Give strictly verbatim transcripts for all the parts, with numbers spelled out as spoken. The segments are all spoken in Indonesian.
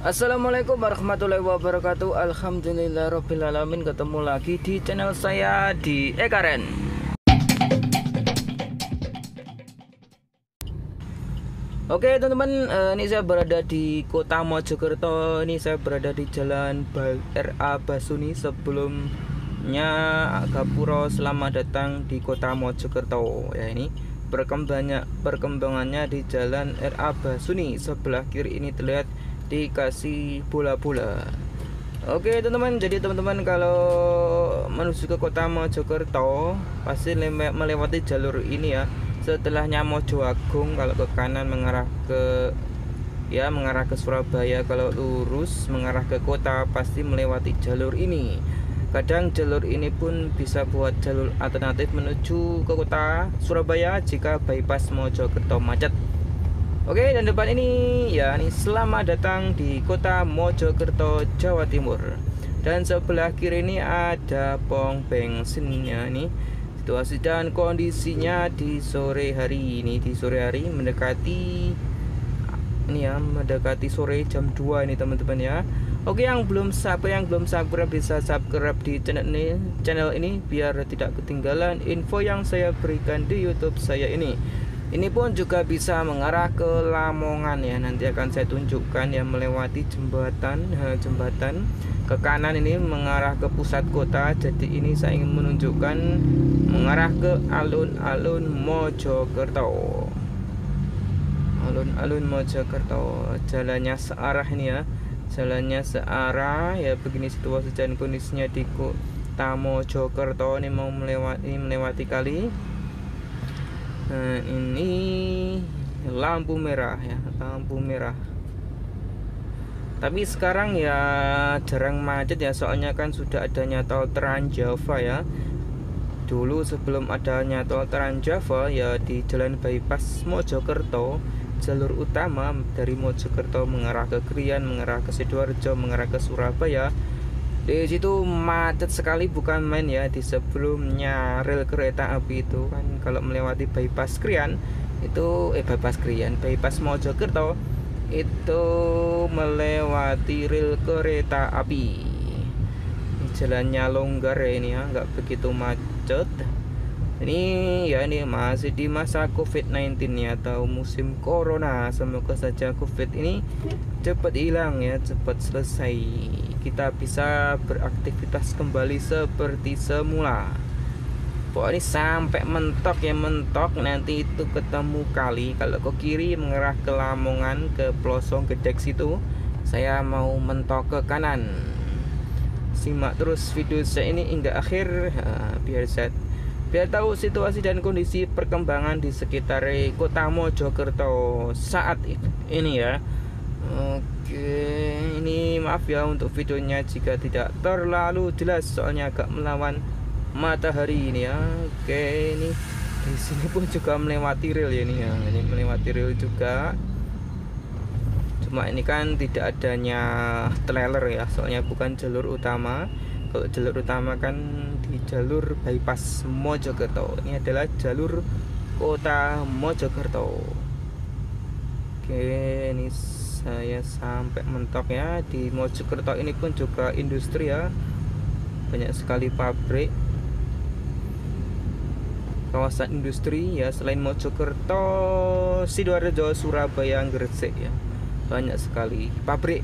Assalamualaikum warahmatullahi wabarakatuh. Alhamdulillahirobbilalamin. Ketemu lagi di channel saya di Ekaren. Oke teman-teman, eh, ini saya berada di kota Mojokerto. Ini saya berada di Jalan R A Basuni. Sebelumnya Gapuro, selamat datang di kota Mojokerto. Ya, ini perkembangannya perkembangannya di Jalan R A Basuni. Sebelah kiri ini terlihat dikasih bola-bola. Oke teman-teman, jadi teman-teman kalau menuju ke kota Mojokerto pasti melewati jalur ini ya. Setelahnya Mojo Agung, kalau ke kanan mengarah ke ya mengarah ke Surabaya, kalau lurus mengarah ke kota pasti melewati jalur ini. Kadang jalur ini pun bisa buat jalur alternatif menuju ke kota Surabaya jika bypass Mojokerto macet. Oke, dan depan ini ya, ini selamat datang di kota Mojokerto, Jawa Timur. Dan sebelah kiri ini ada pom bensinnya nih. Situasi dan kondisinya di sore hari ini, di sore hari mendekati ini ya, mendekati sore jam dua ini teman-teman ya. Oke, yang belum siapa yang belum subscribe bisa subscribe di channel ini, channel ini biar tidak ketinggalan info yang saya berikan di YouTube saya ini. Ini pun juga bisa mengarah ke Lamongan ya. Nanti akan saya tunjukkan yang melewati jembatan jembatan ke kanan ini mengarah ke pusat kota. Jadi ini saya ingin menunjukkan mengarah ke alun-alun Mojokerto. Alun-alun Mojokerto, jalannya searah ini ya. Jalannya searah ya, begini situasi dan kondisinya di kota Mojokerto. Ini mau melewati ini melewati kali. Nah, ini lampu merah ya, lampu merah. Tapi sekarang ya jarang macet ya, soalnya kan sudah adanya tol Trans Java ya. Dulu sebelum adanya tol Trans Java ya, di jalan bypass Mojokerto, jalur utama dari Mojokerto mengarah ke Krian, mengarah ke Sidoarjo, mengarah ke Surabaya. Di situ macet sekali, bukan main ya. Di sebelumnya rel kereta api itu kan kalau melewati bypass Krian itu eh bypass Krian, bypass Mojokerto itu melewati rel kereta api. Jalannya longgar ya ini ya, nggak begitu macet. Ini ya, ini masih di masa covid sembilan belas ya, atau musim corona. Semoga saja covid ini cepat hilang ya, cepat selesai, kita bisa beraktivitas kembali seperti semula. Pokoknya sampai mentok ya, mentok nanti itu ketemu kali. Kalau ke kiri mengarah ke Lamongan, ke Plosong Gedek situ, saya mau mentok ke kanan. Simak terus video saya ini hingga akhir ha, biar saya biar tahu situasi dan kondisi perkembangan di sekitar kota Mojokerto saat ini ya. Oke, ini maaf ya untuk videonya jika tidak terlalu jelas, soalnya agak melawan matahari ini ya. Oke, ini di sini pun juga melewati rel ya ini ya, ini melewati rel juga. Cuma ini kan tidak adanya trailer ya, soalnya bukan jalur utama. Kalau jalur utama kan di jalur bypass Mojokerto. Ini adalah jalur kota Mojokerto. Oke, ini saya sampai mentok ya. Di Mojokerto ini pun juga industri ya, banyak sekali pabrik, kawasan industri ya. Selain Mojokerto, Sidoarjo, Surabaya, Gresik ya, banyak sekali pabrik.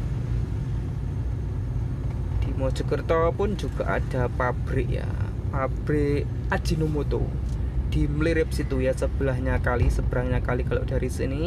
Di Mojokerto pun juga ada pabrik ya, pabrik Ajinomoto di Mlirip situ ya, sebelahnya kali, seberangnya kali kalau dari sini.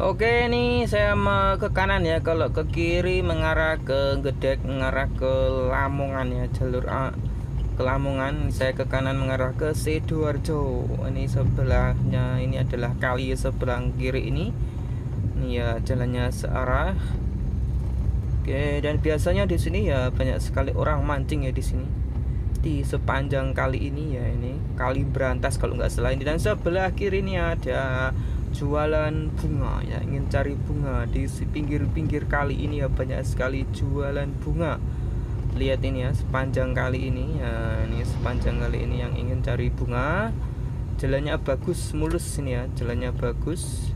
Oke, nih saya mau ke kanan ya. Kalau ke kiri mengarah ke Gedek, mengarah ke Lamongan ya, jalur A ke Lamongan. Saya ke kanan mengarah ke Sidoarjo. Ini sebelahnya ini adalah kali sebelah kiri ini. Ini ya jalannya searah. Oke, dan biasanya di sini ya banyak sekali orang mancing ya di sini. Di sepanjang kali ini ya, ini kali Berantas kalau nggak salah ini. Dan sebelah kiri ini ada jualan bunga ya, ingin cari bunga di pinggir-pinggir kali ini ya, banyak sekali jualan bunga. Lihat ini ya, sepanjang kali ini ya, ini sepanjang kali ini yang ingin cari bunga. Jalannya bagus, mulus ini ya, jalannya bagus.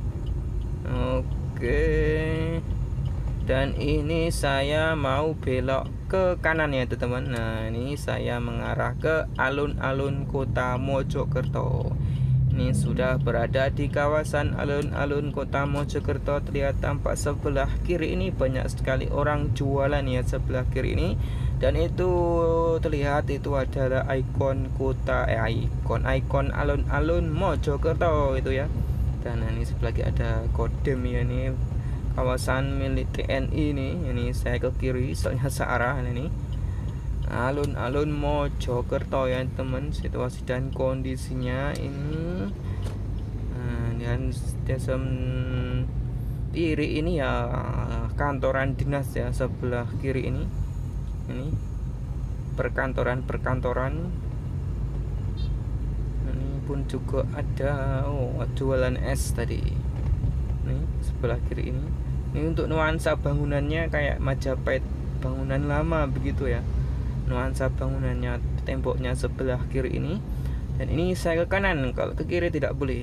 Oke, dan ini saya mau belok ke kanan ya teman-teman. Nah, ini saya mengarah ke alun-alun Kota Mojokerto. Ini sudah berada di kawasan alun-alun Kota Mojokerto. Terlihat tampak sebelah kiri ini banyak sekali orang jualan ya, sebelah kiri ini. Dan itu terlihat itu adalah ikon kota eh ikon ikon alun-alun Mojokerto itu ya. Dan ini sebelah kiri ada Kodam ya, ini kawasan milik T N I ini. Ini saya ke kiri soalnya searah ini. Alun-alun Mojokerto ya teman, situasi dan kondisinya ini. Nah, dan desa kiri ini ya kantoran dinas ya, sebelah kiri ini ini perkantoran-perkantoran. Ini pun juga ada oh jualan es tadi. Nih sebelah kiri ini. Ini untuk nuansa bangunannya kayak Majapahit, bangunan lama begitu ya. Nuansa bangunannya, temboknya sebelah kiri ini. Dan ini saya ke kanan, kalau ke kiri tidak boleh.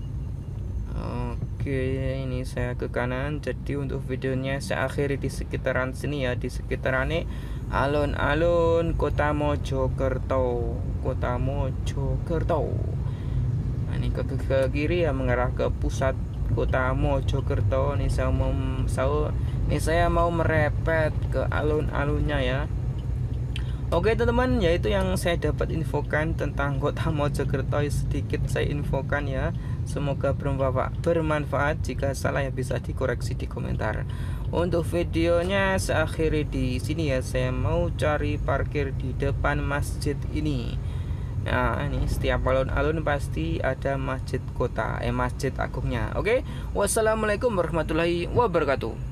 Oke, ini saya ke kanan. Jadi untuk videonya saya akhiri di sekitaran sini ya, di sekitaran ini alun-alun Kota Mojokerto, Kota Mojokerto. Nah, ini ke, ke, ke kiri ya, mengarah ke pusat Kota Mojokerto. Ini saya mau saya, ini saya mau merepet ke alun-alunnya ya. Oke teman-teman, yaitu yang saya dapat infokan tentang Kota Mojokerto, sedikit saya infokan ya. Semoga bermanfaat, bermanfaat. Jika salah ya bisa dikoreksi di komentar. Untuk videonya saya akhiri di sini ya. Saya mau cari parkir di depan masjid ini. Nah, ini setiap alun-alun pasti ada masjid kota, eh masjid agungnya. Oke, wassalamualaikum warahmatullahi wabarakatuh.